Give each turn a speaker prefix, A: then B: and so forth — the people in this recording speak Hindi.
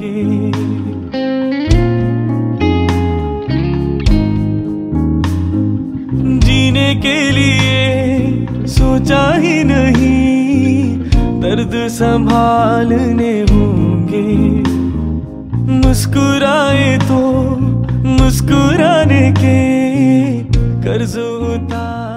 A: होंगे। जीने के लिए सोचा ही नहीं, दर्द संभालने होंगे। मुस्कुराए तो मुस्कुराने के कर्ज उतार